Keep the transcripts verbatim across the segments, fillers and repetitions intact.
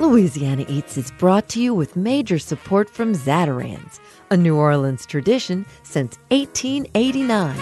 Louisiana Eats is brought to you with major support from Zatarans, a New Orleans tradition since eighteen eighty-nine.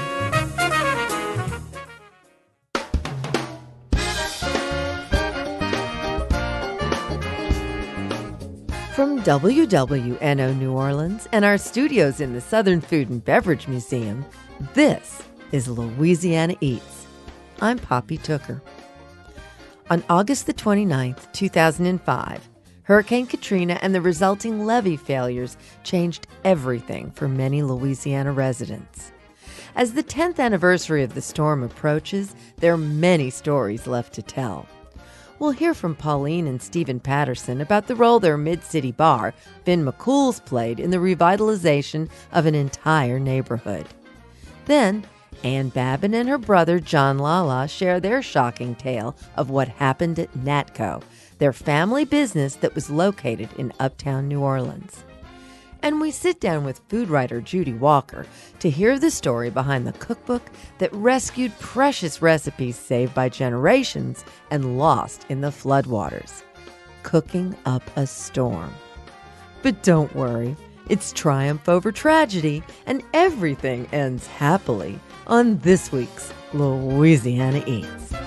From W W N O New Orleans and our studios in the Southern Food and Beverage Museum, this is Louisiana Eats. I'm Poppy Tooker. On August the twenty-ninth, two thousand five, Hurricane Katrina and the resulting levee failures changed everything for many Louisiana residents. As the tenth anniversary of the storm approaches, there are many stories left to tell. We'll hear from Pauline and Stephen Patterson about the role their mid-city bar, Finn McCool's, played in the revitalization of an entire neighborhood. Then, Ann Babin and her brother John Lala share their shocking tale of what happened at Natco, their family business that was located in uptown New Orleans. And we sit down with food writer Judy Walker to hear the story behind the cookbook that rescued precious recipes saved by generations and lost in the floodwaters. Cooking Up a Storm. But don't worry, it's triumph over tragedy, and everything ends happily on this week's Louisiana Eats.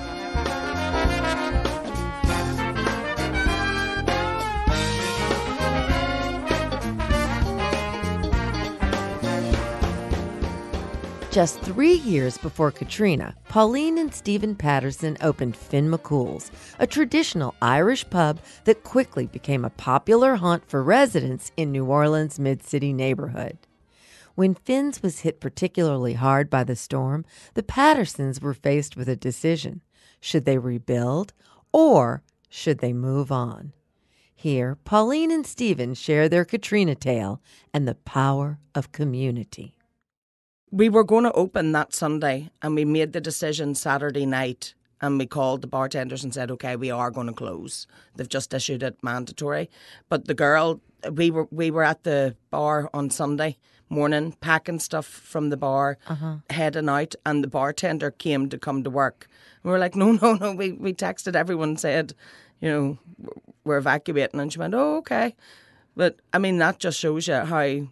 Just three years before Katrina, Pauline and Stephen Patterson opened Finn McCool's, a traditional Irish pub that quickly became a popular haunt for residents in New Orleans' mid-city neighborhood. When Finn's was hit particularly hard by the storm, the Pattersons were faced with a decision. Should they rebuild, or should they move on? Here, Pauline and Stephen share their Katrina tale and the power of community. We were going to open that Sunday, and we made the decision Saturday night, and we called the bartenders and said, okay, we are going to close. They've just issued it mandatory. But the girl, we were we were at the bar on Sunday morning, packing stuff from the bar, uh-huh. heading out, and the bartender came to come to work. And we were like, no, no, no. We, we texted everyone, said, you know, we're evacuating. And she went, oh, okay. But, I mean, that just shows you how...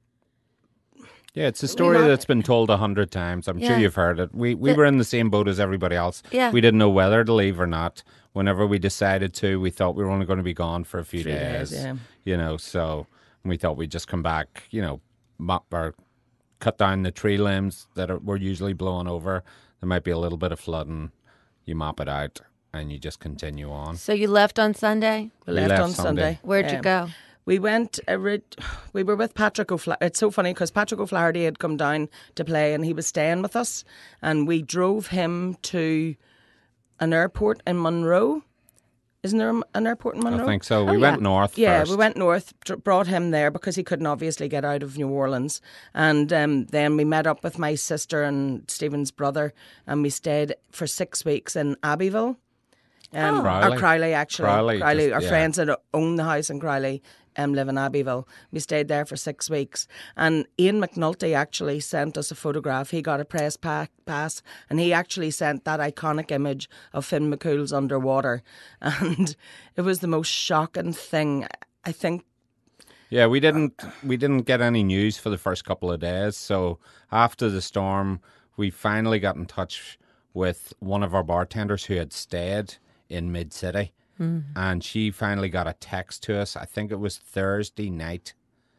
Yeah, it's a story that's been told a hundred times. I'm yeah. sure you've heard it. We we the, were in the same boat as everybody else. Yeah. We didn't know whether to leave or not. Whenever we decided to, we thought we were only going to be gone for a few Three days. days yeah. You know, so we thought we'd just come back, you know, mop or cut down the tree limbs that are, were usually blowing over. There might be a little bit of flooding. You mop it out and you just continue on. So you left on Sunday? We left, we left on Sunday. Sunday. Where'd um, you go? We went, uh, we were with Patrick O'Flaherty. It's so funny because Patrick O'Flaherty had come down to play and he was staying with us. And we drove him to an airport in Monroe. Isn't there an airport in Monroe? I think so. We oh, went yeah. north Yeah, first. we went north, brought him there because he couldn't obviously get out of New Orleans. And um, then we met up with my sister and Stephen's brother and we stayed for six weeks in Abbeville. Um, oh. Crowley. Or Crowley, actually. Crowley, Crowley. just, Our yeah. friends that own the house in Crowley um, live in Abbeville. We stayed there for six weeks. And Ian McNulty actually sent us a photograph. He got a press pack, pass and he actually sent that iconic image of Finn McCool's underwater. And it was the most shocking thing, I think. Yeah, we didn't we didn't get any news for the first couple of days. So after the storm, we finally got in touch with one of our bartenders who had stayed in Mid-City. Mm. And she finally got a text to us. I think it was Thursday night.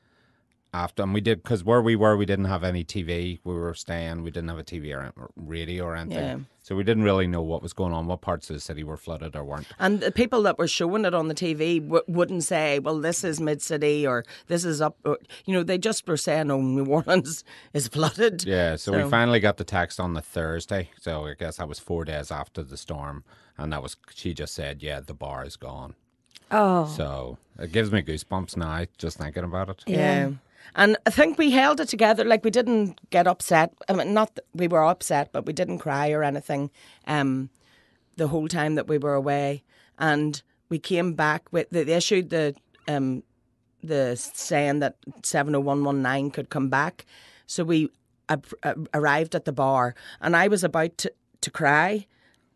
After, and we did, because where we were, we didn't have any T V. We were staying, we didn't have a T V or radio or anything. Yeah. So we didn't really know what was going on, what parts of the city were flooded or weren't. And the people that were showing it on the T V w- wouldn't say, well, this is Mid-City or this is up. Or, you know, they just were saying, oh, New Orleans is flooded. Yeah, so, So- we finally got the text on the Thursday. So I guess that was four days after the storm. And that was, she just said, yeah, the bar is gone. Oh. So it gives me goosebumps now, just thinking about it. Yeah. Yeah. And I think we held it together. Like, we didn't get upset. I mean, not that we were upset, but we didn't cry or anything um, the whole time that we were away. And we came back with, they issued the um, the saying that seven oh one one nine could come back. So we uh, arrived at the bar and I was about to, to cry,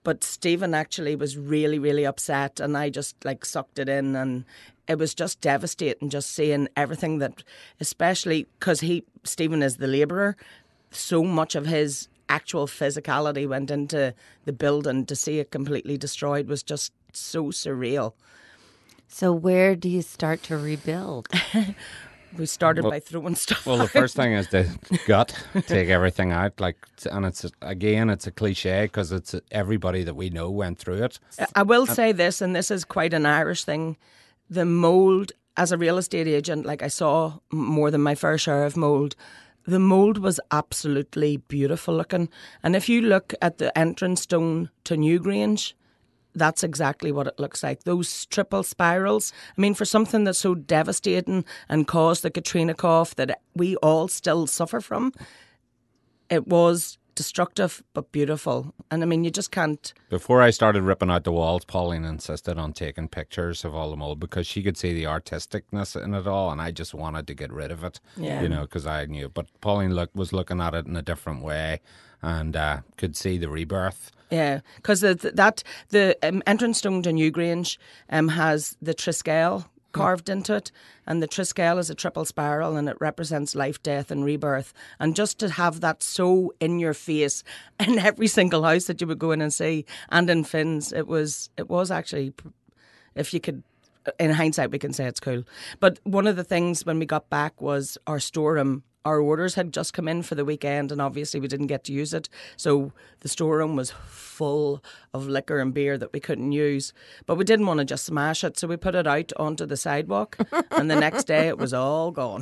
But Stephen actually was really, really upset, and I just like sucked it in, and it was just devastating just seeing everything that, especially because he, Stephen is the labourer, so much of his actual physicality went into the building. To see it completely destroyed was just so surreal. So where do you start to rebuild? We started Well- by throwing stuff Well, the out. first thing is to gut, take everything out. Like, and it's again, it's a cliche because it's everybody that we know went through it. I will say this, and this is quite an Irish thing. The mould, as a real estate agent, like I saw more than my fair share of mould. The mould was absolutely beautiful looking. And if you look at the entrance stone to Newgrange, that's exactly what it looks like. Those triple spirals. I mean, for something that's so devastating and caused the Katrina cough that we all still suffer from, it was destructive but beautiful. And I mean, you just can't... Before I started ripping out the walls, Pauline insisted on taking pictures of all the mold because she could see the artisticness in it all, and I just wanted to get rid of it. Yeah. You know, because I knew. But Pauline look, was looking at it in a different way and uh, could see the rebirth. Yeah, because the, that the um, entrance stone to Newgrange um, has the Triscale carved into it, and the Triscale is a triple spiral, and it represents life, death, and rebirth. And just to have that so in your face in every single house that you would go in and see, and in Finn's, it was it was actually, if you could. In hindsight, we can say it's cool. But one of the things when we got back was our storeroom. Our orders had just come in for the weekend, and obviously we didn't get to use it. So the storeroom was full of liquor and beer that we couldn't use. But we didn't want to just smash it, so we put it out onto the sidewalk. And the next day it was all gone.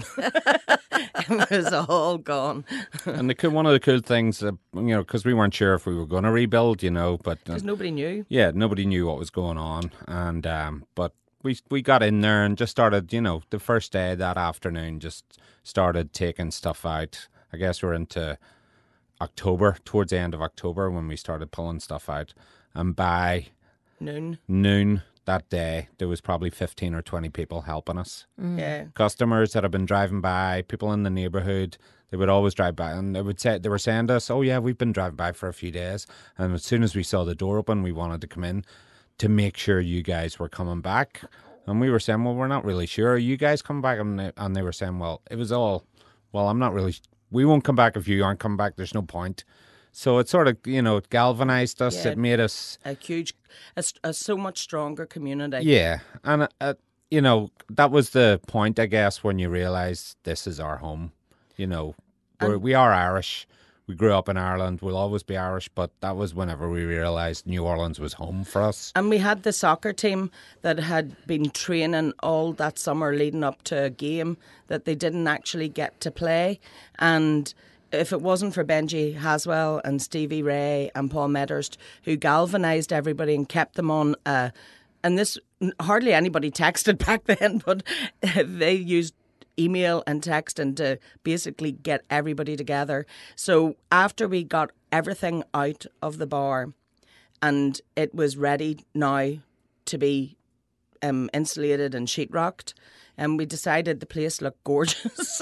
It was all gone. And the, cool- one of the cool things, uh, you know, because we weren't sure if we were going to rebuild, you know, but... Uh, Because nobody knew. yeah, nobody knew what was going on. And um, but we we got in there and just started, you know, the first day that afternoon, just started taking stuff out. I guess we're into October, towards the end of October when we started pulling stuff out. And by Noon. noon that day, there was probably fifteen or twenty people helping us. Yeah. Customers that have been driving by, people in the neighbourhood, they would always drive by and they would say, they were saying to us, oh yeah, we've been driving by for a few days. And as soon as we saw the door open, we wanted to come in to make sure you guys were coming back. And we were saying, well, we're not really sure. Are you guys coming back? And they, and they were saying, well, it was all, well, I'm not really, we won't come back if you aren't coming back. There's no point. So it sort of, you know, it galvanized us. Yeah. It made us... A huge, a, a so much stronger community. Yeah. And, uh, you know, that was the point, I guess, when you realise this is our home. You know, we're, we are Irish. We grew up in Ireland. We'll always be Irish. But that was whenever we realised New Orleans was home for us. And we had the soccer team that had been training all that summer leading up to a game that they didn't actually get to play. And if it wasn't for Benji Haswell and Stevie Ray and Paul Medhurst, who galvanised everybody and kept them on, uh, and this, hardly anybody texted back then, but they used email and texting to basically get everybody together. So after we got everything out of the bar and it was ready now to be um, insulated and sheetrocked, and we decided the place looked gorgeous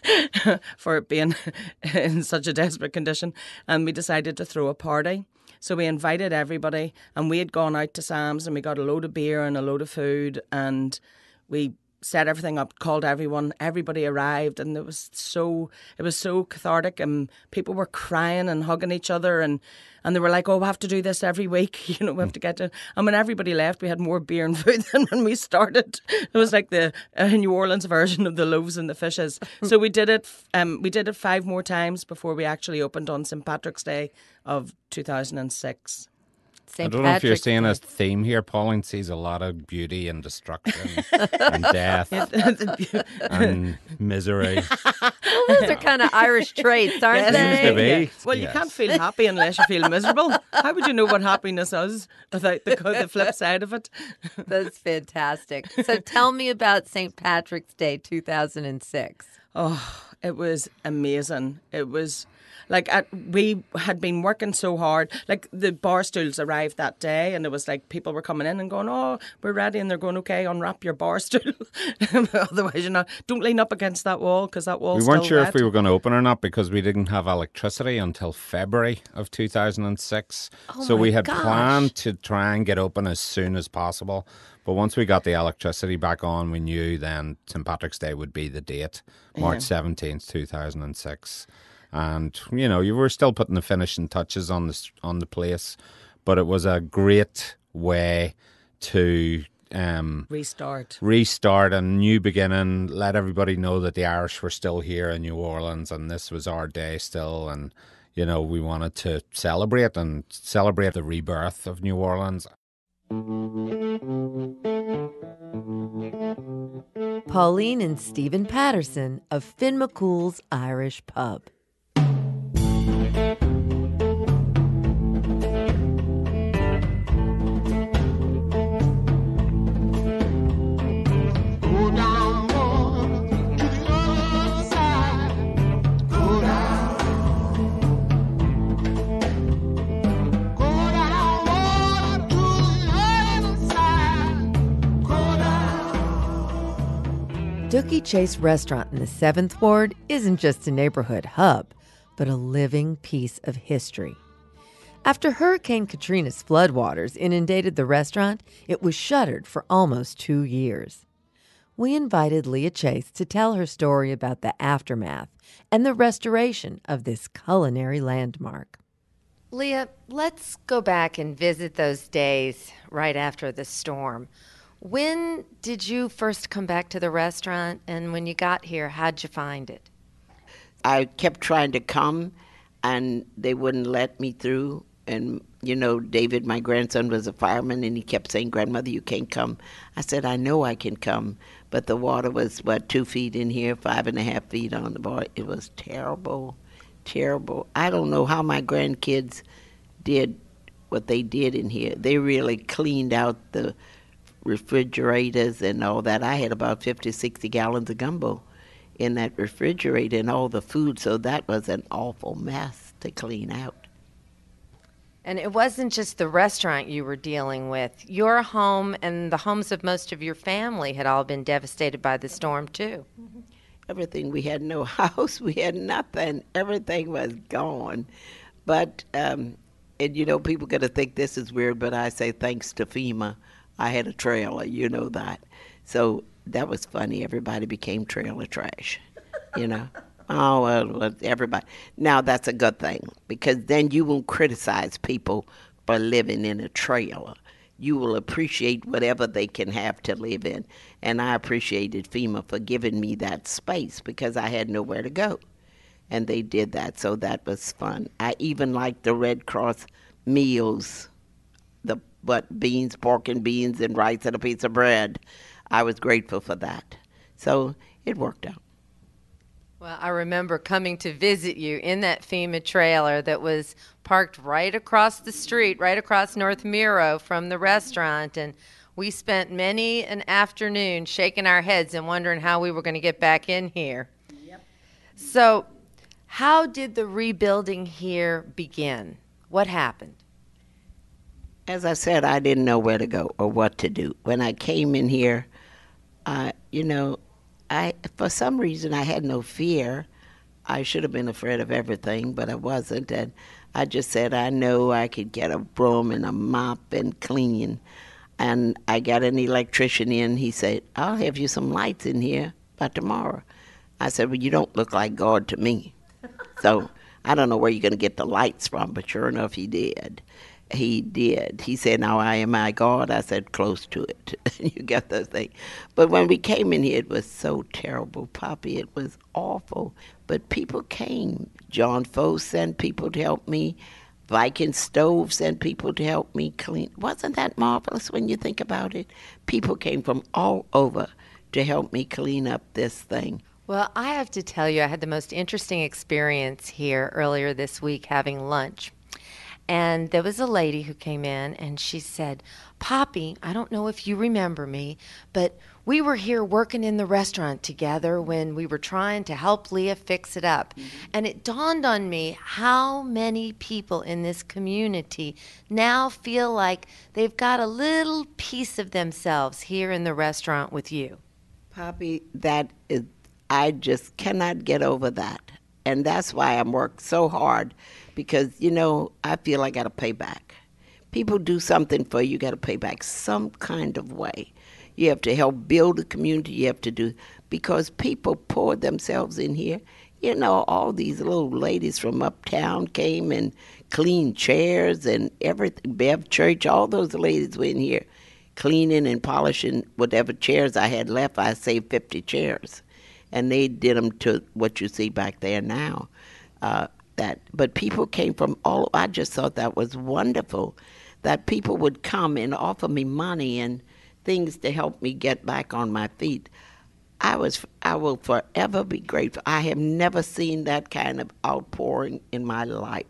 for it being in such a desperate condition, and we decided to throw a party. So we invited everybody, and we had gone out to Sam's and we got a load of beer and a load of food, and we set everything up, called everyone, everybody arrived, and it was so it was so cathartic, and people were crying and hugging each other, and and they were like, oh, we have to do this every week, you know, we have to get to, and when everybody left, we had more beer and food than when we started. It was like the uh, New Orleans version of the loaves and the fishes. So we did it um we did it five more times before we actually opened on Saint Patrick's Day of two thousand six. Saint I don't know if you're Patrick's seeing Day. a theme here. Pauline sees a lot of beauty and destruction and death and misery. Well, those are kind of Irish traits, aren't Yes. they? Seems to be. Yeah. Well, you Yes. can't feel happy unless you feel miserable. How would you know what happiness is without the, the flip side of it? That's fantastic. So tell me about Saint Patrick's Day two thousand six. Oh, it was amazing. It was, Like, at, we had been working so hard. Like, the bar stools arrived that day, and it was like people were coming in and going, oh, we're ready. And they're going, okay, unwrap your bar stool. Otherwise, you know, don't lean up against that wall because that wall's We weren't still sure wet. if we were going to open or not because we didn't have electricity until February of two thousand six. Oh so my we had gosh. planned to try and get open as soon as possible. But once we got the electricity back on, we knew then Saint Patrick's Day would be the date, March seventeenth, two thousand six. And, you know, you were still putting the finishing touches on the, on the place. But it was a great way to um, Restart. restart a new beginning, let everybody know that the Irish were still here in New Orleans and this was our day still. And, you know, we wanted to celebrate and celebrate the rebirth of New Orleans. Pauline and Stephen Patterson of Finn McCool's Irish Pub. Dookie Chase Restaurant in the seventh Ward isn't just a neighborhood hub, but a living piece of history. After Hurricane Katrina's floodwaters inundated the restaurant, it was shuttered for almost two years. We invited Leah Chase to tell her story about the aftermath and the restoration of this culinary landmark. Leah, let's go back and visit those days right after the storm. When did you first come back to the restaurant, and when you got here, how'd you find it? I kept trying to come, and they wouldn't let me through. And, you know, David, my grandson, was a fireman, and he kept saying, Grandmother, you can't come. I said, I know I can come. But the water was, what, two feet in here, five and a half feet on the bar. It was terrible, terrible. I don't know how my grandkids did what they did in here. They really cleaned out the refrigerators and all that. I had about fifty, sixty gallons of gumbo in that refrigerator and all the food, so that was an awful mess to clean out. And it wasn't just the restaurant you were dealing with. Your home and the homes of most of your family had all been devastated by the storm, too. Everything. We had no house. We had nothing. Everything was gone. But, um, and you know, people going to think this is weird, but I say thanks to FEMA, I had a trailer, you know that. So that was funny. Everybody became trailer trash, you know. Oh, well, everybody. Now, that's a good thing, because then you won't criticize people for living in a trailer. You will appreciate whatever they can have to live in. And I appreciated FEMA for giving me that space because I had nowhere to go. And they did that, so that was fun. I even liked the Red Cross meals, the what beans, pork and beans and rice and a piece of bread. I was grateful for that. So it worked out. Well, I remember coming to visit you in that FEMA trailer that was parked right across the street, right across North Miro from the restaurant. And we spent many an afternoon shaking our heads and wondering how we were going to get back in here. Yep. So how did the rebuilding here begin? What happened? As I said, I didn't know where to go or what to do. When I came in here, uh, you know, I for some reason I had no fear. I should have been afraid of everything, but I wasn't. And I just said, I know I could get a broom and a mop and clean. And I got an electrician in. He said, I'll have you some lights in here by tomorrow. I said, well, you don't look like God to me. So I don't know where you're going to get the lights from, but sure enough, he did. He did. He said, now I am my God. I said, close to it. You got those things. But when we came in here, it was so terrible, Poppy. It was awful. But people came. John Foe sent people to help me. Viking Stove sent people to help me clean. Wasn't that marvelous when you think about it? People came from all over to help me clean up this thing. Well, I have to tell you, I had the most interesting experience here earlier this week having lunch. And there was a lady who came in and she said, Poppy, I don't know if you remember me, but we were here working in the restaurant together when we were trying to help Leah fix it up. Mm-hmm. And it dawned on me how many people in this community now feel like they've got a little piece of themselves here in the restaurant with you. Poppy, that is, I just cannot get over that. And that's why I'm working so hard, because, you know, I feel I got to pay back. People do something for you, you got to pay back some kind of way. You have to help build a community. You have to do, because people poured themselves in here. You know, all these little ladies from uptown came and cleaned chairs and everything. Bev Church, all those ladies were in here cleaning and polishing whatever chairs I had left. I saved fifty chairs. And they did them to what you see back there now. Uh, that, but people came from all. I just thought that was wonderful, that people would come and offer me money and things to help me get back on my feet. I was. I will forever be grateful. I have never seen that kind of outpouring in my life.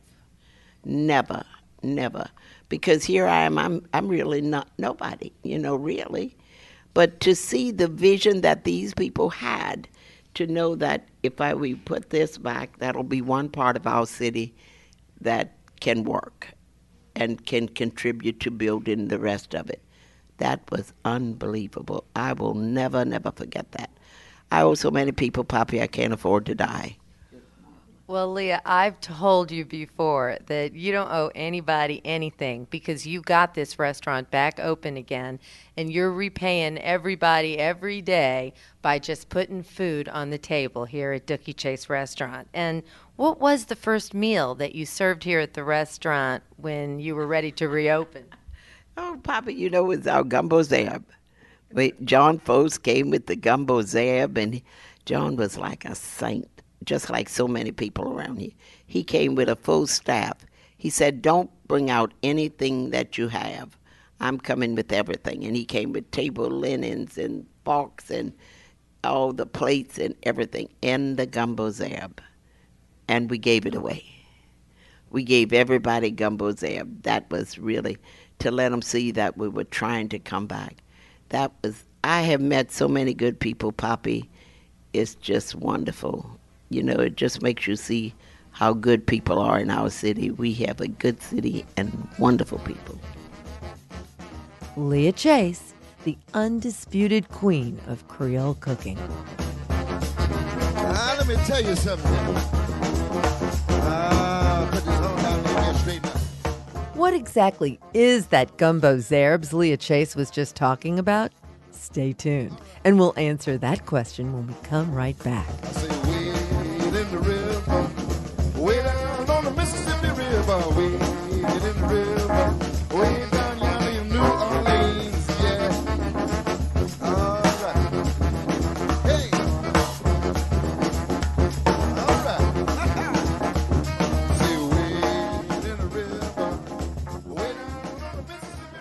Never, never. Because here I am. I'm. I'm really not nobody. You know, really. But to see the vision that these people had, to know that if I we put this back, that'll be one part of our city that can work and can contribute to building the rest of it. That was unbelievable. I will never, never forget that. I owe so many people, Poppy, I can't afford to die. Well, Leah, I've told you before that you don't owe anybody anything, because you got this restaurant back open again, and you're repaying everybody every day by just putting food on the table here at Dookie Chase Restaurant. And what was the first meal that you served here at the restaurant when you were ready to reopen? Oh, Papa, you know, it was our gumbo zeb. Wait, John Foes came with the gumbo zeb, and John was like a saint, just like so many people around here. He came with a full staff. He said, don't bring out anything that you have. I'm coming with everything. And he came with table linens and forks and all the plates and everything, and the gumbo zeb. And we gave it away. We gave everybody gumbo zeb. That was really to let them see that we were trying to come back. That was, I have met so many good people, Poppy. It's just wonderful. You know, it just makes you see how good people are in our city. We have a good city and wonderful people. Leah Chase, the undisputed queen of Creole cooking. Uh, let me tell you something. Uh, put this whole down there and straighten up. What exactly is that gumbo zerbs Leah Chase was just talking about? Stay tuned, and we'll answer that question when we come right back. I say, wade in the river, way down on the Mississippi River, wade in the river, way down yonder in New Orleans, yeah. All right. Hey. All right. Say, wade in the river, way down on the Mississippi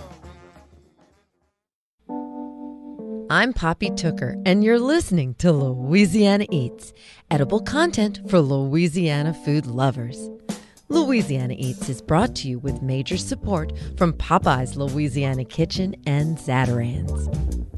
River. I'm Poppy Tooker, and you're listening to Louisiana Eats, edible content for Louisiana food lovers. Louisiana Eats is brought to you with major support from Popeye's Louisiana Kitchen and Zatarain's.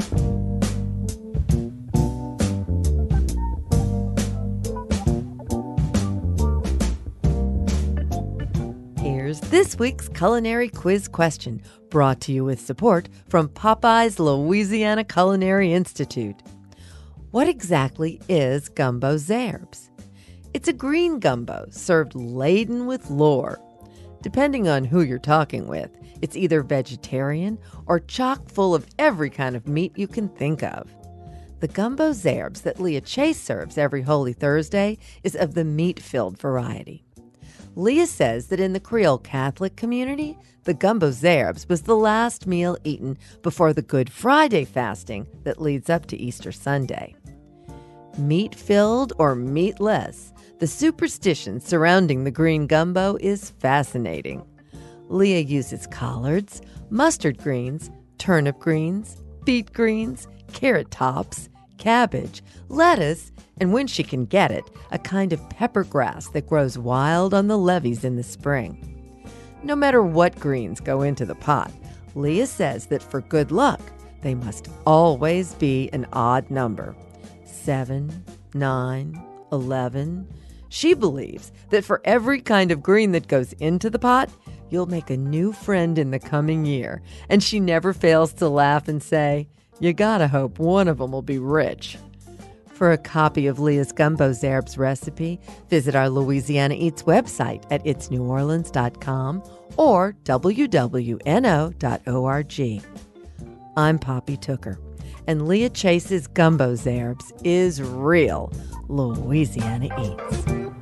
Here's this week's culinary quiz question, brought to you with support from Popeye's Louisiana Culinary Institute. What exactly is gumbo zerbs? It's a green gumbo served laden with lore. Depending on who you're talking with, it's either vegetarian or chock full of every kind of meat you can think of. The gumbo zerbs that Leah Chase serves every Holy Thursday is of the meat-filled variety. Leah says that in the Creole Catholic community, the gumbo zerbs was the last meal eaten before the Good Friday fasting that leads up to Easter Sunday. Meat-filled or meatless, the superstition surrounding the green gumbo is fascinating. Leah uses collards, mustard greens, turnip greens, beet greens, carrot tops, cabbage, lettuce, and when she can get it, a kind of pepper grass that grows wild on the levees in the spring. no matter what greens go into the pot, Leah says that for good luck, they must always be an odd number. Seven, nine, eleven. She believes that for every kind of green that goes into the pot, you'll make a new friend in the coming year. And she never fails to laugh and say, you gotta hope one of them will be rich. For a copy of Leah's Gumbo Zerb's recipe, visit our Louisiana Eats website at its new orleans dot com or w w n o dot org. I'm Poppy Tooker, and Leah Chase's Gumbo Zerb's is real Louisiana Eats.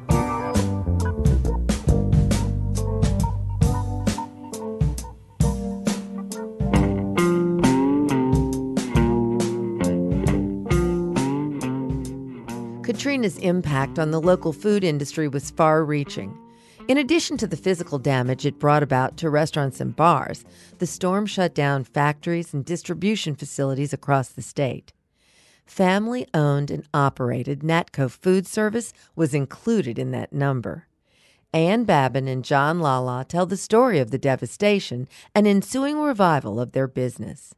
Katrina's impact on the local food industry was far-reaching. In addition to the physical damage it brought about to restaurants and bars, the storm shut down factories and distribution facilities across the state. Family-owned and operated Natco Food Service was included in that number. Ann Babin and John Lala tell the story of the devastation and ensuing revival of their business.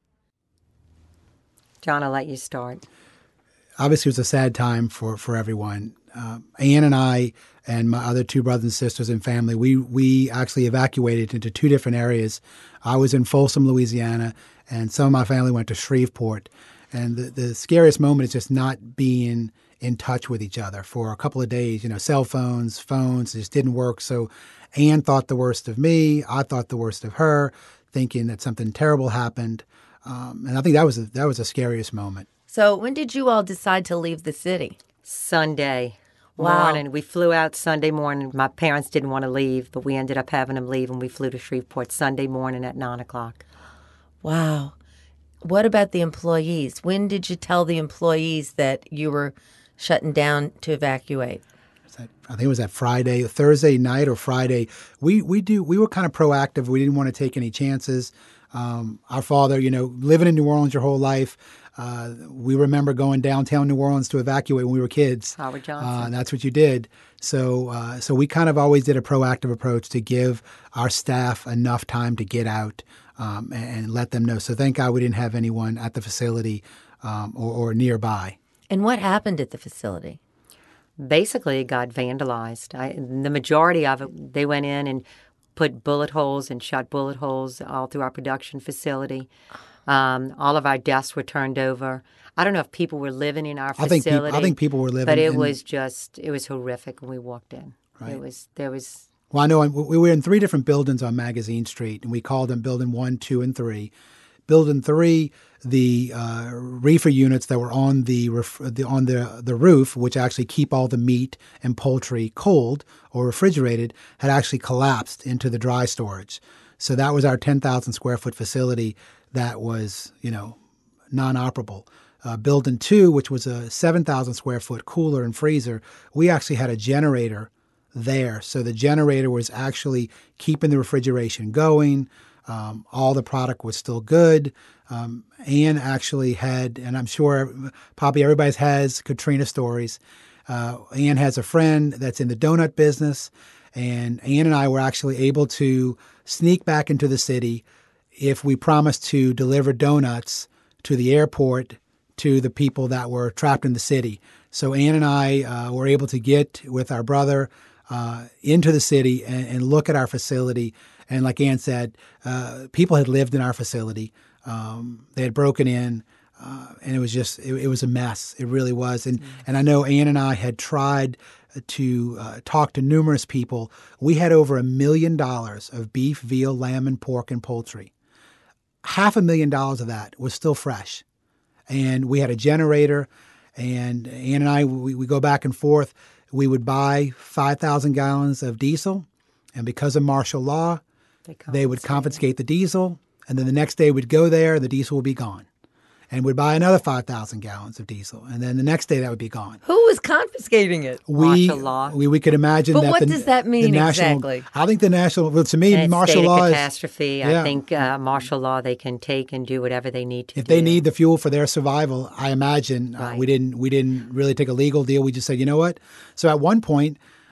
John, I'll let you start. Obviously, it was a sad time for, for everyone. Uh, Ann and I and my other two brothers and sisters and family, we we actually evacuated into two different areas. I was in Folsom, Louisiana, and some of my family went to Shreveport. And the, the scariest moment is just not being in touch with each other for a couple of days. You know, cell phones, phones just didn't work. So Ann thought the worst of me. I thought the worst of her, thinking that something terrible happened. Um, and I think that was a, that was the scariest moment. So when did you all decide to leave the city? Sunday Wow. morning. We flew out Sunday morning. My parents didn't want to leave, but we ended up having them leave, and we flew to Shreveport Sunday morning at nine o'clock. Wow. What about the employees? When did you tell the employees that you were shutting down to evacuate? I think it was that Friday, Thursday night or Friday. We we do we were kind of proactive. We didn't want to take any chances. Um, our father, you know, living in New Orleans your whole life, uh, we remember going downtown New Orleans to evacuate when we were kids. Howard Johnson. Uh, and that's what you did. So uh, so we kind of always did a proactive approach to give our staff enough time to get out um, and, and let them know. So thank God we didn't have anyone at the facility um, or, or nearby. And what happened at the facility? Basically, it got vandalized. I, the majority of it, they went in and put bullet holes and shot bullet holes all through our production facility. Um, all of our desks were turned over. I don't know if people were living in our I think facility. peop- I think people were living But it in- was just, it was horrific when we walked in. Right. It was, there was... Well, I know we were in three different buildings on Magazine Street, and we called them Building one, two, and three. Building three, the uh, reefer units that were on the, ref- the on the the roof, which actually keep all the meat and poultry cold or refrigerated, had actually collapsed into the dry storage. So that was our ten thousand square foot facility that was, you know, non-operable. Uh, building two, which was a seven thousand square foot cooler and freezer, we actually had a generator there. So the generator was actually keeping the refrigeration going. Um, all the product was still good. Um, Ann actually had, and I'm sure, Poppy, everybody has Katrina stories. Uh, Ann has a friend that's in the donut business, and Ann and I were actually able to sneak back into the city if we promised to deliver donuts to the airport to the people that were trapped in the city. So Ann and I uh, were able to get with our brother uh, into the city and, and look at our facility. And like Ann said, uh, people had lived in our facility. Um, they had broken in, uh, and it was just, it, it was a mess. It really was. And mm-hmm. and I know Ann and I had tried to uh, talk to numerous people. We had over a million dollars of beef, veal, lamb, and pork and poultry. Half a million dollars of that was still fresh. And we had a generator, and Ann and I, we, we go back and forth. We would buy five thousand gallons of diesel, and because of martial law, They, they would confiscate the diesel, and then the next day we'd go there, the diesel would be gone. And we'd buy another five thousand gallons of diesel, and then the next day that would be gone. Who was confiscating it? We, martial law. We, we could imagine but that. But what the, does that mean the national, exactly? I think the national, well, to me, and martial state law of is... catastrophe. Yeah. I think uh, martial law, they can take and do whatever they need to If do. they need the fuel for their survival, I imagine uh, Right. we didn't we didn't really take a legal deal. We just said, you know what? So at one point,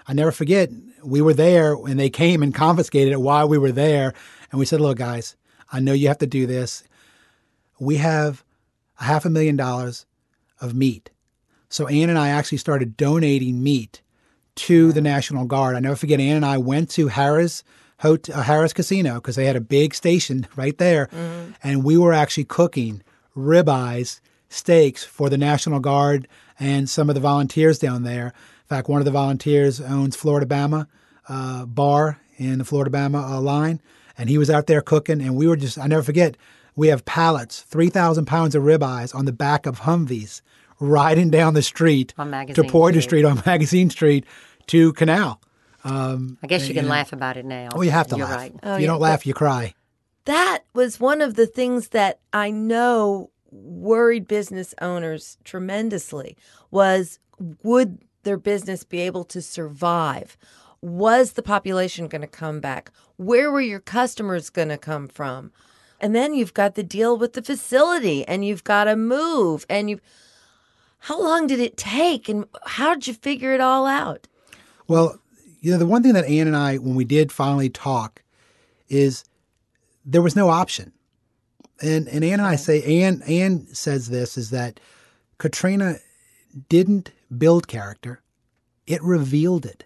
I never forget, we were there and they came and confiscated it while we were there. And we said, look, guys, I know you have to do this. We have a half a million dollars of meat. So Ann and I actually started donating meat to the National Guard. I never forget, Ann and I went to Harris, Hotel, uh, Harris Casino because they had a big station right there. Mm-hmm. And we were actually cooking ribeyes, steaks for the National Guard and some of the volunteers down there. In fact, one of the volunteers owns Florida Bama uh, bar in the Florida Bama uh, line. And he was out there cooking. And we were just, I never forget, we have pallets, three thousand pounds of ribeyes on the back of Humvees riding down the street on Magazine to Poydras Street. Street on Magazine Street to Canal. Um, I guess you can know. laugh about it now. Oh, you have to You're laugh. right. Oh, if you yeah, don't laugh, you cry. That was one of the things that I know worried business owners tremendously was, would their business be able to survive? Was the population going to come back? Where were your customers going to come from? And then you've got the deal with the facility and you've got to move and you how long did it take and how did you figure it all out? Well, you know, the one thing that Ann and I, when we did finally talk, is there was no option. And and Ann and I say, Ann, Ann says this, is that Katrina didn't build character. It revealed it.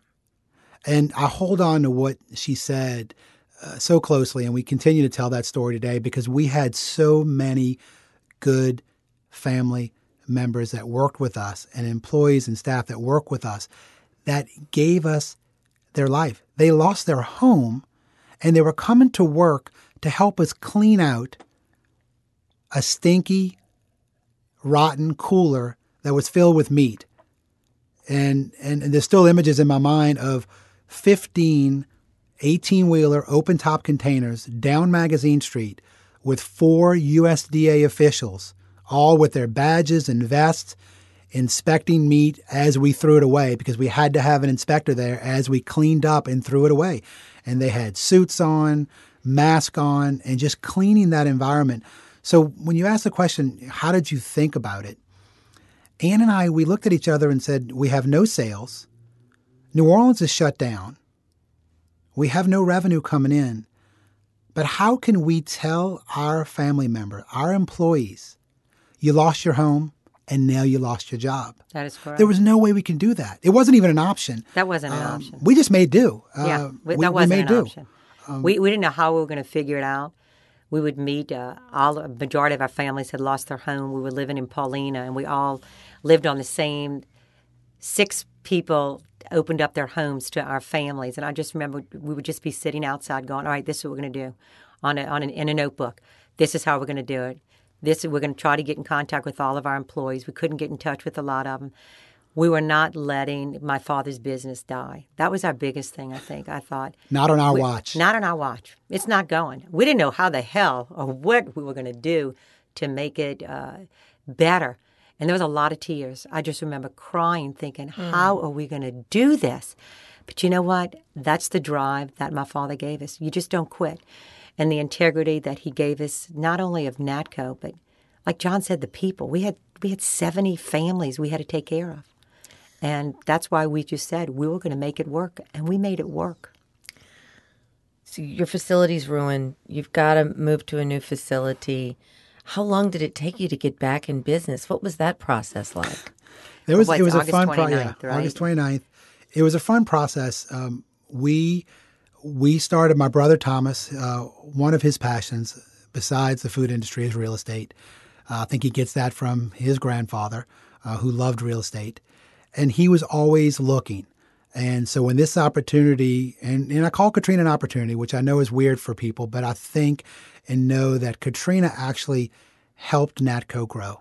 And I hold on to what she said uh, so closely, and we continue to tell that story today because we had so many good family members that worked with us and employees and staff that work with us that gave us their life. They lost their home, and they were coming to work to help us clean out a stinky, rotten cooler that was filled with meat. And, and, and there's still images in my mind of fifteen eighteen-wheeler open-top containers down Magazine Street with four U S D A officials, all with their badges and vests, inspecting meat as we threw it away because we had to have an inspector there as we cleaned up and threw it away. And they had suits on, mask on, and just cleaning that environment. So when you ask the question, how did you think about it? Ann and I, we looked at each other and said, we have no sales. New Orleans is shut down. We have no revenue coming in. But how can we tell our family member, our employees, you lost your home and now you lost your job? That is correct. There was no way we can do that. It wasn't even an option. That wasn't an Um, option. We just made do. Yeah, Uh, we- we, that we wasn't made an do. option. we, we didn't know how we were going to figure it out. We would meet, uh, all the majority of our families had lost their home. We were living in Paulina, and we all lived on the same, six people opened up their homes to our families. And I just remember we would just be sitting outside going, all right, this is what we're going to do on a, on an, in a notebook. This is how we're going to do it. This is, we're going to try to get in contact with all of our employees. We couldn't get in touch with a lot of them. We were not letting my father's business die. That was our biggest thing, I think. I thought. Not on our we, watch. Not on our watch. It's not going. We didn't know how the hell or what we were going to do to make it uh, better. And there was a lot of tears. I just remember crying, thinking, how are we going to do this? But you know what? That's the drive that my father gave us. You just don't quit. And the integrity that he gave us, not only of NATCO, but like John said, the people. We had we had seventy families we had to take care of. And that's why we just said we were going to make it work, and we made it work. So your facility's ruined. You've got to move to a new facility. How long did it take you to get back in business? What was that process like? There was Well, it was it's a fun August process. twenty-ninth, Yeah, right? August twenty-ninth. It was a fun process. Um, we we started. My brother Thomas. Uh, one of his passions, besides the food industry, is real estate. Uh, I think he gets that from his grandfather, uh, who loved real estate, and he was always looking. And so when this opportunity, and, and I call Katrina an opportunity, which I know is weird for people, but I think and know that Katrina actually helped NATCO grow.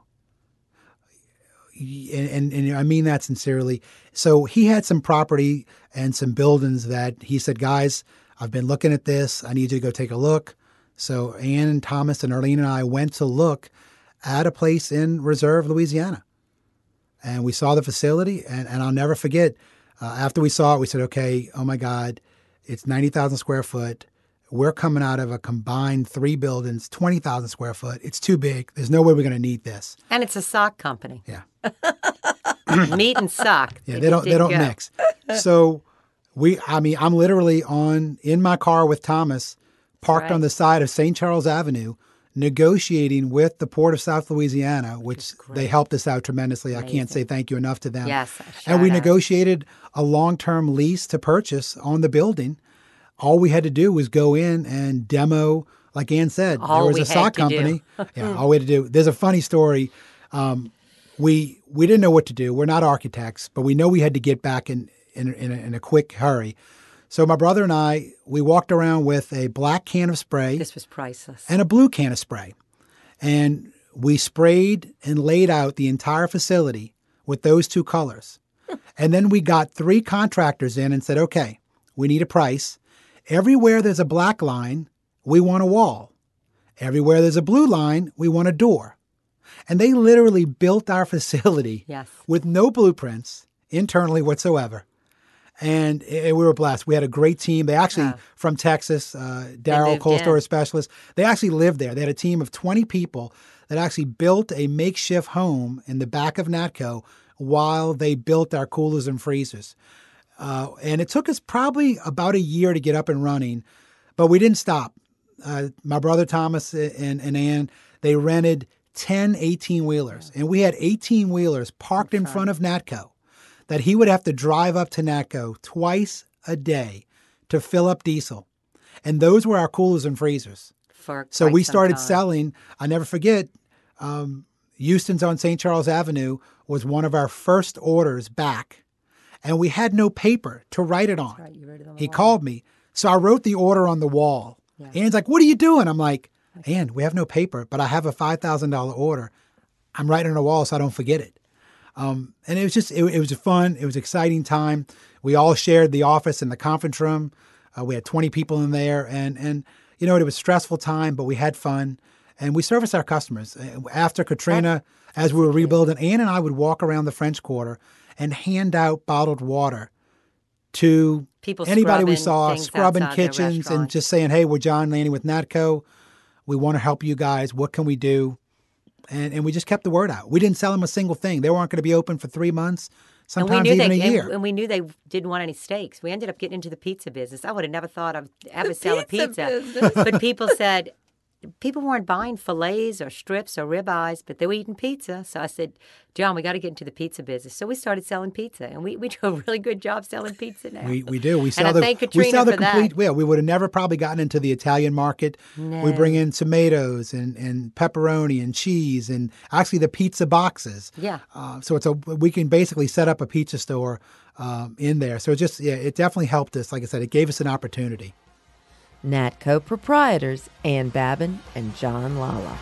And, and, and I mean that sincerely. So he had some property and some buildings that he said, guys, I've been looking at this. I need you to go take a look. So Ann and Thomas and Arlene and I went to look at a place in Reserve, Louisiana. And we saw the facility, and, and I'll never forget, uh, after we saw it, we said, okay, oh my God, it's ninety thousand square foot. We're coming out of a combined three buildings, twenty thousand square foot. It's too big. There's no way we're going to need this. And it's a sock company. Yeah. Meat and suck. Yeah, It they just don't they didn't don't go. mix. So we, I mean, I'm literally on in my car with Thomas, parked right. on the side of Saint Charles Avenue, negotiating with the Port of South Louisiana, which they helped us out tremendously. I can't Amazing. say thank you enough to them. Yes, And we shout out. negotiated a long-term lease to purchase on the building. All we had to do was go in and demo, like Ann said, All there was we a had sock to do. company. Yeah, all we had to do. There's a funny story. Um, we we didn't know what to do. We're not architects, but we know we had to get back in in, in, a, in a quick hurry. So my brother and I, we walked around with a black can of spray This was priceless. and a blue can of spray. And we sprayed and laid out the entire facility with those two colors. And then we got three contractors in and said, okay, we need a price. Everywhere there's a black line, we want a wall. Everywhere there's a blue line, we want a door. And they literally built our facility Yes. with no blueprints internally whatsoever. And it, we were blessed. We had a great team. They actually, Yeah. from Texas, uh, Daryl, moved cold in. storage specialist, they actually lived there. They had a team of twenty people that actually built a makeshift home in the back of Natco while they built our coolers and freezers. Uh, and it took us probably about a year to get up and running, but we didn't stop. Uh, my brother Thomas and, and Ann, they rented ten eighteen-wheelers. And we had eighteen-wheelers parked in front of Natco that he would have to drive up to Natco twice a day to fill up diesel. And those were our coolers and freezers. For So quite we some started time. selling. I never forget, um, Houston's on Saint Charles Avenue was one of our first orders back. And we had no paper to write it on. Right, you wrote it on the He wall. called me. So I wrote the order on the wall. Ann's like, what are you doing? I'm like, Ann, we have no paper, but I have a five thousand dollars order. I'm writing on the wall so I don't forget it. Um, and it was just, it, it was fun. It was an exciting time. We all shared the office and the conference room. Uh, we had twenty people in there. And, and you know, it was a stressful time, but we had fun. And we serviced our customers. Uh, After Katrina, as we were rebuilding, Ann and I would walk around the French Quarter and hand out bottled water to People anybody we scrubbing saw, things scrubbing outside their kitchens and restaurant. just saying, hey, we're John Laney with Natco. We want to help you guys. What can we do? And and we just kept the word out. We didn't sell them a single thing. They weren't going to be open for three months, And we sometimes knew even they, a year. And, and we knew they didn't want any steaks. We ended up getting into the pizza business. I would have never thought I'd ever sell a pizza. But people said, people weren't buying fillets or strips or ribeyes, but they were eating pizza. So I said, John, we got to get into the pizza business. So we started selling pizza, and we, we do a really good job selling pizza now. We we do. We sell I the thank we Katrina sell the for that. complete. Yeah, we would have never probably gotten into the Italian market. We bring in tomatoes and, and pepperoni and cheese and actually the pizza boxes. Yeah. Uh, so it's a we can basically set up a pizza store um, in there. So it just yeah, it definitely helped us. Like I said, it gave us an opportunity. Natco proprietors Ann Babin and John Lala.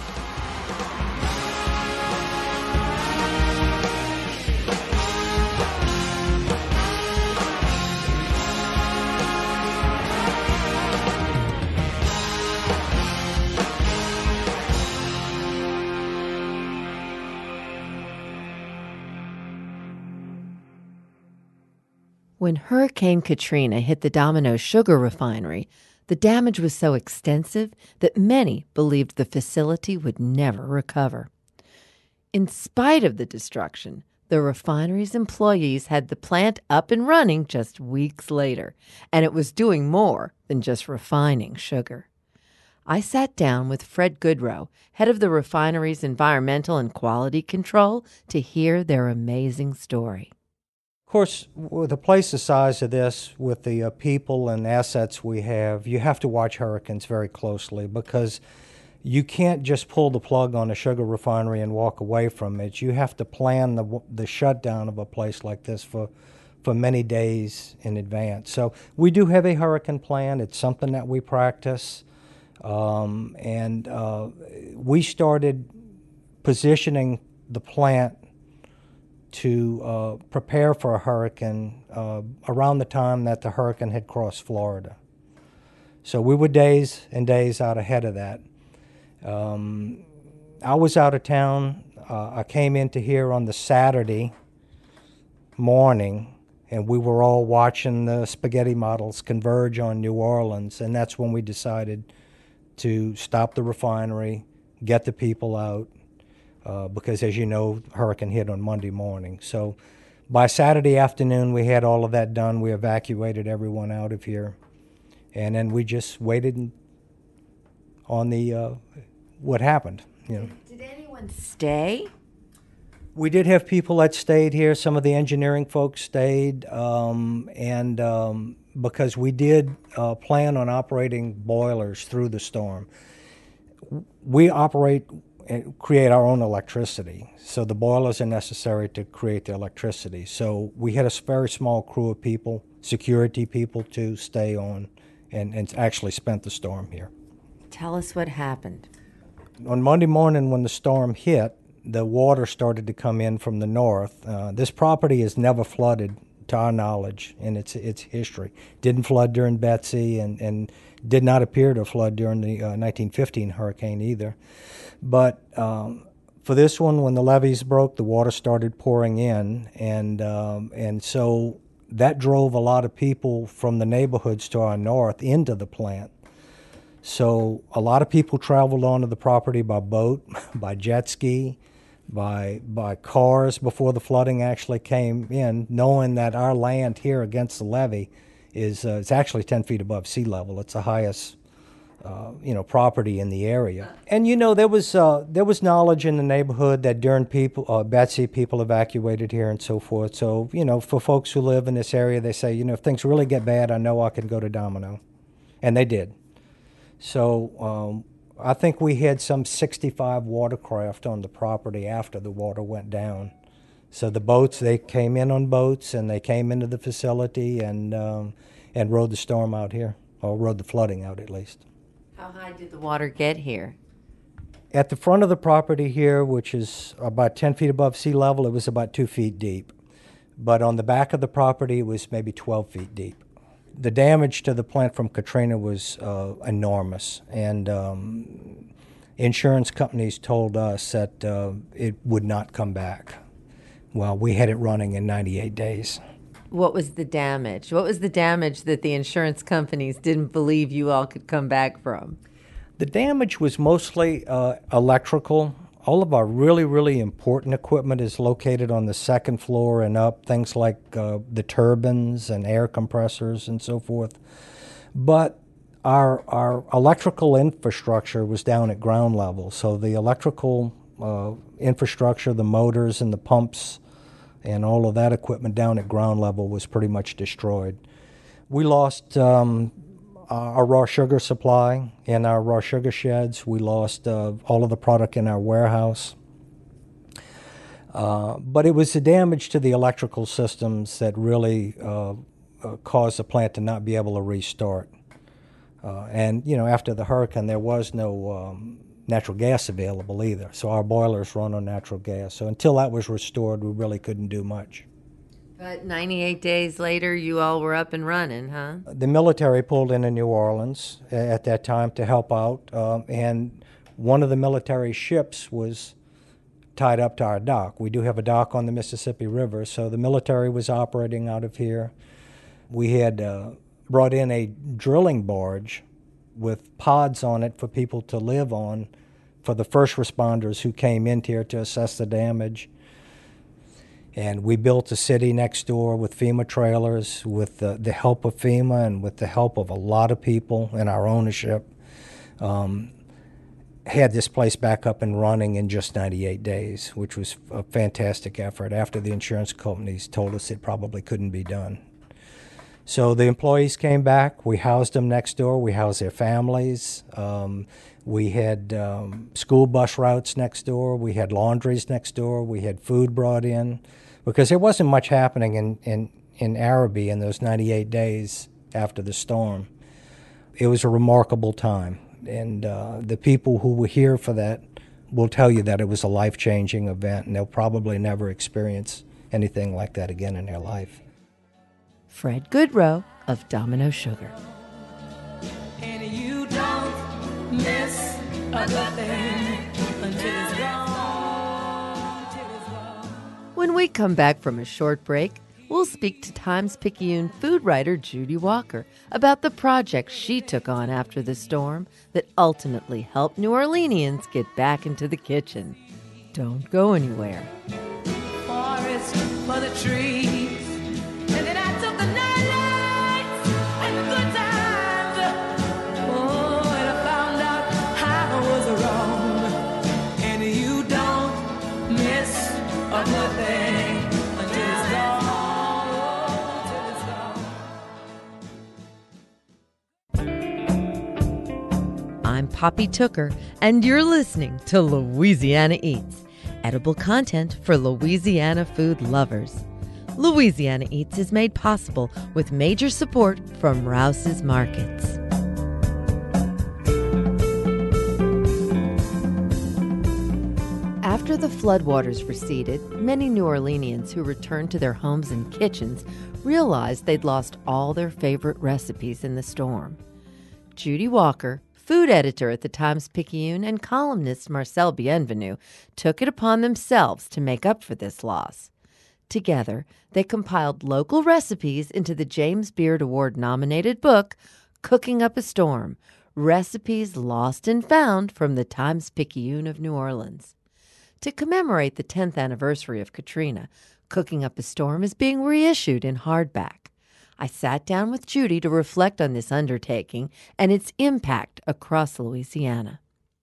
When Hurricane Katrina hit the Domino sugar refinery, the damage was so extensive that many believed the facility would never recover. In spite of the destruction, the refinery's employees had the plant up and running just weeks later, and it was doing more than just refining sugar. I sat down with Fred Goodrow, head of the refinery's environmental and quality control, to hear their amazing story. Of course, with a place the size of this, with the uh, people and assets we have, you have to watch hurricanes very closely because you can't just pull the plug on a sugar refinery and walk away from it. You have to plan the the shutdown of a place like this for for many days in advance. So we do have a hurricane plan. It's something that we practice, um, and uh, we started positioning the plant to uh, prepare for a hurricane uh, around the time that the hurricane had crossed Florida. So we were days and days out ahead of that. Um, I was out of town. Uh, I came into here on the Saturday morning, and we were all watching the spaghetti models converge on New Orleans, and that's when we decided to stop the refinery, get the people out. uh, because, as you know, hurricane hit on Monday morning. So by Saturday afternoon, we had all of that done. We evacuated everyone out of here, and then we just waited on the uh, what happened. You know. Did anyone stay? We did have people that stayed here. Some of the engineering folks stayed, um, and um, because we did uh, plan on operating boilers through the storm. We operate and create our own electricity, so the boilers are necessary to create the electricity. So we had a very small crew of people, security people, to stay on and, and actually spent the storm here. Tell us what happened. On Monday morning when the storm hit, the water started to come in from the north. Uh, this property has never flooded, to our knowledge, in its its history. Didn't flood during Betsy, and, and did not appear to flood during the uh, nineteen fifteen hurricane either. But um, for this one, when the levees broke, the water started pouring in, and um, and so that drove a lot of people from the neighborhoods to our north into the plant. So a lot of people traveled onto the property by boat, by jet ski, by by cars before the flooding actually came in, knowing that our land here against the levee is uh, it's actually ten feet above sea level. It's the highest uh, you know property in the area. And you know there was uh, there was knowledge in the neighborhood that during people uh, Betsy people evacuated here and so forth. So you know for folks who live in this area, they say, you know if things really get bad, I know I can go to Domino, and they did. So um, I think we had some sixty-five watercraft on the property after the water went down. So the boats, they came in on boats, and they came into the facility and um, and rode the storm out here, or rode the flooding out at least. How high did the water get here? At the front of the property here, which is about ten feet above sea level, it was about two feet deep. But on the back of the property, it was maybe twelve feet deep. The damage to the plant from Katrina was uh, enormous, and um, insurance companies told us that uh, it would not come back. Well, we had it running in ninety-eight days. What was the damage? What was the damage that the insurance companies didn't believe you all could come back from? The damage was mostly uh, electrical. All of our really, really important equipment is located on the second floor and up, things like uh, the turbines and air compressors and so forth. But our our electrical infrastructure was down at ground level. So the electrical uh, infrastructure, the motors and the pumps and all of that equipment down at ground level was pretty much destroyed. We lost um, our raw sugar supply in our raw sugar sheds. We lost uh, all of the product in our warehouse. Uh, but it was the damage to the electrical systems that really uh, uh, caused the plant to not be able to restart. Uh, and, you know, after the hurricane, there was no um, natural gas available either. So our boilers run on natural gas. So until that was restored, we really couldn't do much. But ninety-eight days later, you all were up and running, huh? The military pulled into New Orleans at that time to help out, um, and one of the military ships was tied up to our dock. We do have a dock on the Mississippi River, so the military was operating out of here. We had uh, brought in a drilling barge with pods on it for people to live on for the first responders who came in here to assess the damage. And we built a city next door with FEMA trailers, with the, the help of FEMA and with the help of a lot of people and our ownership. Um, had this place back up and running in just ninety-eight days, which was a fantastic effort after the insurance companies told us it probably couldn't be done. So the employees came back. We housed them next door. We housed their families. Um, we had um, school bus routes next door. We had laundries next door. We had food brought in. Because there wasn't much happening in, in, in Araby in those ninety-eight days after the storm. It was a remarkable time. And uh, the people who were here for that will tell you that it was a life-changing event, and they'll probably never experience anything like that again in their life. Fred Goodrow of Domino Sugar. And you don't miss a good thing until it's gone, until it's gone. When we come back from a short break, we'll speak to Times-Picayune food writer Judy Walker about the project she took on after the storm that ultimately helped New Orleanians get back into the kitchen. Don't go anywhere. Forest for the trees. And then I took the night lights and the good times. Oh, and I found out I was wrong. And you don't miss a good thing until it's gone. Oh, until it's gone. I'm Poppy Tooker, and you're listening to Louisiana Eats, edible content for Louisiana food lovers. Louisiana Eats is made possible with major support from Rouse's Markets. After the floodwaters receded, many New Orleanians who returned to their homes and kitchens realized they'd lost all their favorite recipes in the storm. Judy Walker, food editor at the Times-Picayune, and columnist Marcel Bienvenu took it upon themselves to make up for this loss. Together, they compiled local recipes into the James Beard Award-nominated book, Cooking Up a Storm, Recipes Lost and Found from the Times-Picayune of New Orleans. To commemorate the tenth anniversary of Katrina, Cooking Up a Storm is being reissued in hardback. I sat down with Judy to reflect on this undertaking and its impact across Louisiana.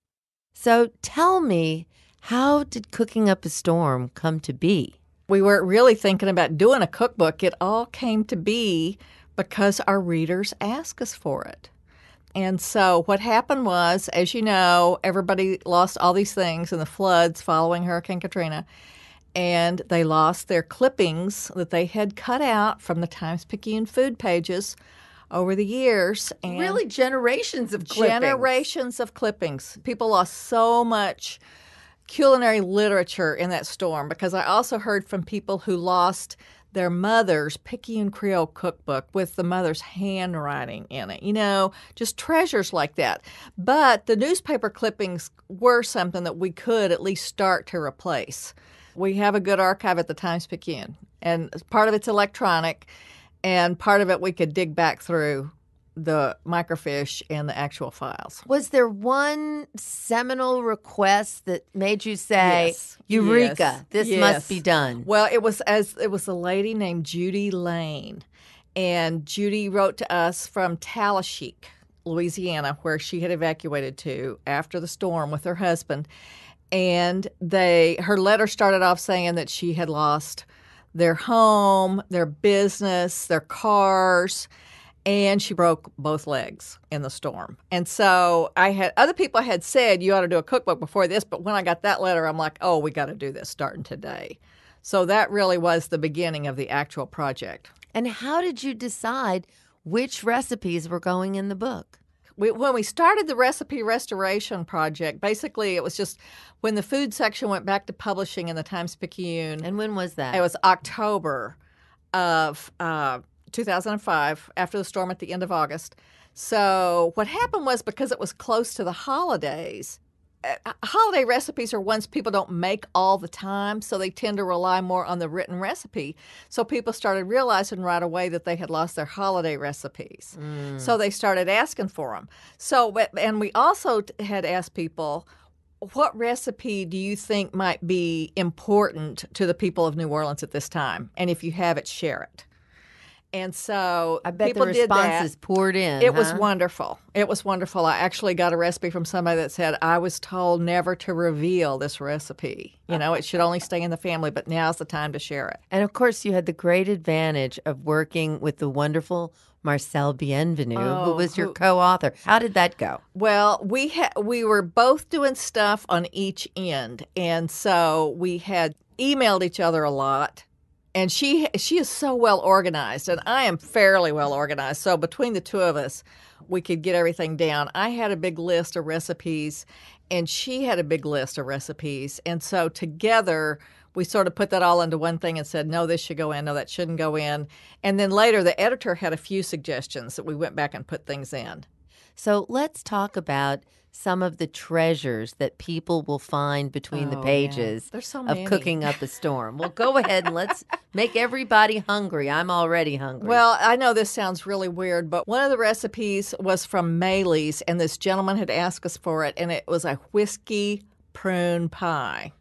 So tell me, how did Cooking Up a Storm come to be? We weren't really thinking about doing a cookbook. It all came to be because our readers asked us for it. And so what happened was, as you know, everybody lost all these things in the floods following Hurricane Katrina. And they lost their clippings that they had cut out from the Times-Picayune food pages over the years. And Really generations of clippings. Generations of clippings. People lost so much culinary literature in that storm, because I also heard from people who lost their mother's Picayune Creole cookbook with the mother's handwriting in it, you know, just treasures like that. But the newspaper clippings were something that we could at least start to replace. We have a good archive at the Times-Picayune, and part of it's electronic, and part of it we could dig back through the microfiche and the actual files. Was there one seminal request that made you say, Yes. Eureka, Yes. this Yes. must be done? Well, it was as it was a lady named Judy Lane, and Judy wrote to us from Tallahassee, Louisiana, where she had evacuated to after the storm with her husband. And they her letter started off saying that she had lost their home, their business, their cars, and she broke both legs in the storm. And so I had other people had said you ought to do a cookbook before this, but when I got that letter, I'm like, oh, we got to do this starting today. So that really was the beginning of the actual project. And how did you decide which recipes were going in the book? We, when we started the recipe restoration project, basically it was just when the food section went back to publishing in the Times-Picayune. And when was that? It was October of uh, two thousand five, after the storm at the end of August. So what happened was, because it was close to the holidays, uh, holiday recipes are ones people don't make all the time, so they tend to rely more on the written recipe. So people started realizing right away that they had lost their holiday recipes. Mm. So they started asking for them. So, and we also had asked people, what recipe do you think might be important to the people of New Orleans at this time? And if you have it, share it. And so I bet people the did that. responses poured in. It was huh? wonderful. It was wonderful. I actually got a recipe from somebody that said, I was told never to reveal this recipe. You know, it should only stay in the family, but now's the time to share it. And of course, you had the great advantage of working with the wonderful Marcel Bienvenu, Oh, who was your who- co-author. How did that go? Well, we ha- we were both doing stuff on each end. And so we had emailed each other a lot. And she she is so well organized, and I am fairly well organized. So between the two of us, we could get everything down. I had a big list of recipes, and she had a big list of recipes. And so together, we sort of put that all into one thing and said, no, this should go in, no, that shouldn't go in. And then later, the editor had a few suggestions that we went back and put things in. So let's talk about some of the treasures that people will find between the Oh, pages yeah. There's so of many. Cooking Up a Storm. Well, go ahead and let's make everybody hungry. I'm already hungry. Well, I know this sounds really weird, but one of the recipes was from Maylee's, and this gentleman had asked us for it, and it was a whiskey prune pie. Ooh.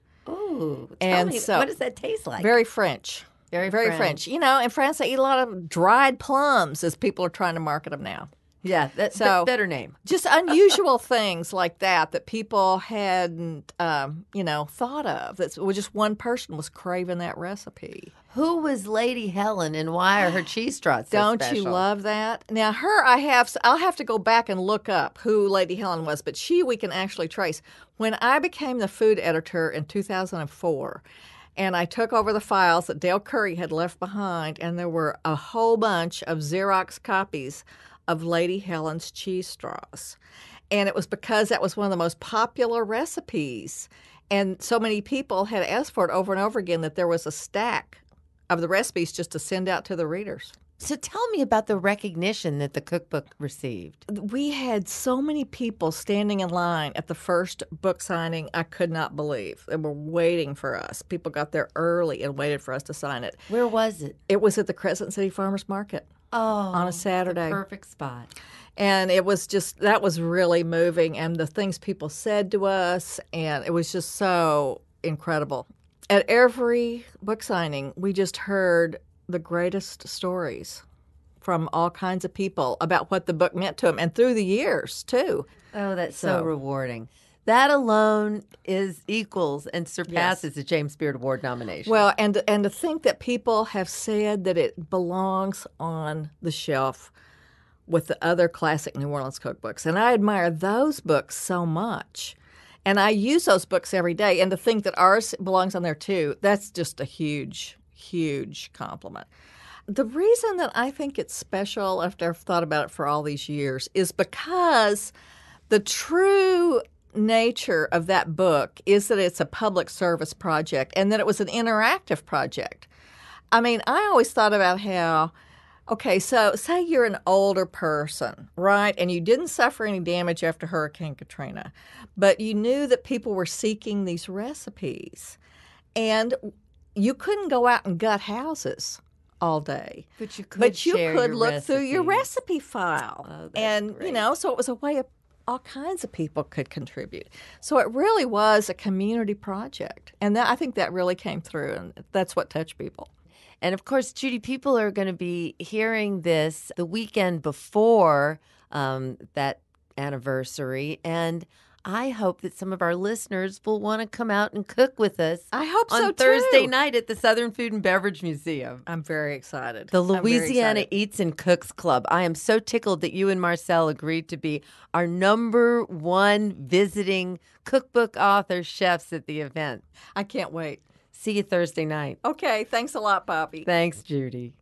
Ooh, tell And me, so- what does that taste like? Very French. Very Very French. French. You know, in France, they eat a lot of dried plums as people are trying to market them now. Yeah, that's So- a better name. Just unusual things like that that people hadn't, um, you know, thought of. That well, just one person was craving that recipe. Who was Lady Helen, and why are her cheese straws so Don't you special? love that? Now, her, I have, I'll have to go back and look up who Lady Helen was, but she we can actually trace. When I became the food editor in two thousand four, and I took over the files that Dale Curry had left behind, and there were a whole bunch of Xerox copies of Lady Helen's cheese straws. And it was because that was one of the most popular recipes. And so many people had asked for it over and over again that there was a stack of the recipes just to send out to the readers. So tell me about the recognition that the cookbook received. We had so many people standing in line at the first book signing, I could not believe. They were waiting for us. People got there early and waited for us to sign it. Where was it? It was at the Crescent City Farmers Market. Oh, on a Saturday. the perfect spot. And it was just, that was really moving. And the things people said to us, and it was just so incredible. At every book signing, we just heard the greatest stories from all kinds of people about what the book meant to them, and through the years, too. Oh, that's so, So- rewarding. That alone is equals and surpasses the James Beard Award nomination. Well, and and to think that people have said that it belongs on the shelf with the other classic New Orleans cookbooks. And I admire those books so much. And I use those books every day. And to think that ours belongs on there too, that's just a huge, huge compliment. The reason that I think it's special after I've thought about it for all these years is because the true nature of that book is that it's a public service project and that it was an interactive project. I mean, I always thought about how, okay, so say you're an older person, right? And you didn't suffer any damage after Hurricane Katrina, but you knew that people were seeking these recipes. And you couldn't go out and gut houses all day. but you could But you share could your look through your recipes. recipe file. Oh, that's and, you great. know, so it was a way of all kinds of people could contribute. So it really was a community project. And that, I think that really came through, and that's what touched people. And of course, Judy, people are going to be hearing this the weekend before um, that anniversary. And I hope that some of our listeners will want to come out and cook with us I hope on so, Thursday too. night at the Southern Food and Beverage Museum. I'm very excited. The I'm very Louisiana excited. Eats and Cooks Club. I am so tickled that you and Marcel agreed to be our number one visiting cookbook author chefs at the event. I can't wait. See you Thursday night. Okay, thanks a lot, Poppy. Thanks, Judy.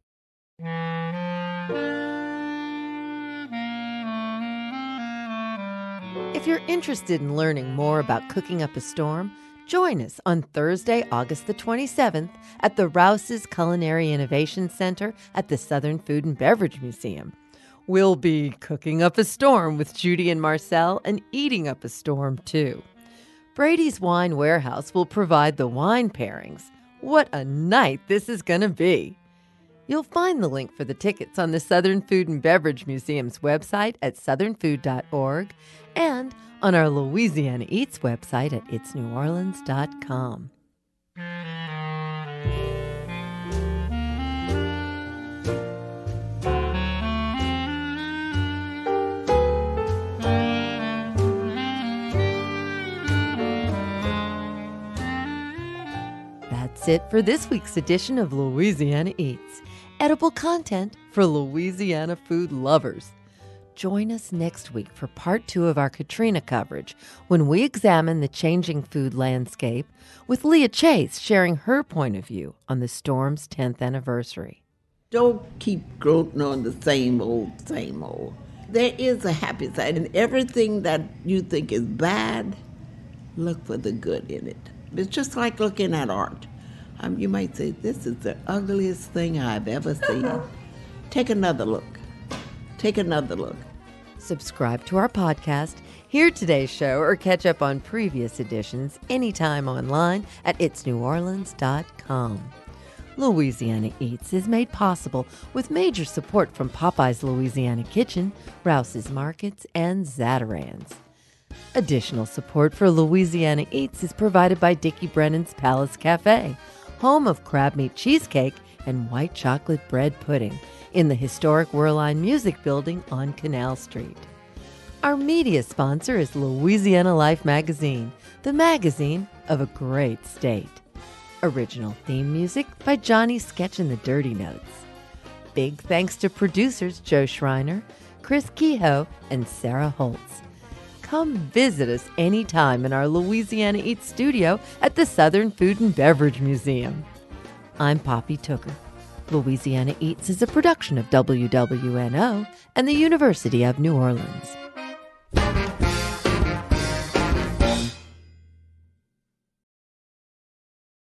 If you're interested in learning more about cooking up a storm, join us on Thursday, August the twenty-seventh at the Rouse's Culinary Innovation Center at the Southern Food and Beverage Museum. We'll be cooking up a storm with Judy and Marcel and eating up a storm, too. Brady's Wine Warehouse will provide the wine pairings. What a night this is going to be! You'll find the link for the tickets on the Southern Food and Beverage Museum's website at southern food dot org and on our Louisiana Eats website at its new orleans dot com. That's it for this week's edition of Louisiana Eats. Edible content for Louisiana food lovers. Join us next week for part two of our Katrina coverage when we examine the changing food landscape with Leah Chase sharing her point of view on the storm's tenth anniversary. Don't keep gloating on the same old, same old. There is a happy side, and everything that you think is bad, look for the good in it. It's just like looking at art. Um, you might say, this is the ugliest thing I've ever seen. Take another look. Take another look. Subscribe to our podcast, hear today's show, or catch up on previous editions anytime online at its new orleans dot com. Louisiana Eats is made possible with major support from Popeye's Louisiana Kitchen, Rouse's Markets, and Zatarain's. Additional support for Louisiana Eats is provided by Dickie Brennan's Palace Cafe, home of crab meat cheesecake and white chocolate bread pudding in the historic Werline Music Building on Canal Street. Our media sponsor is Louisiana Life Magazine, the magazine of a great state. Original theme music by Johnny Sketch and the Dirty Notes. Big thanks to producers Joe Schreiner, Chris Kehoe, and Sarah Holtz. Come visit us anytime in our Louisiana Eats studio at the Southern Food and Beverage Museum. I'm Poppy Tooker. Louisiana Eats is a production of W W N O and the University of New Orleans.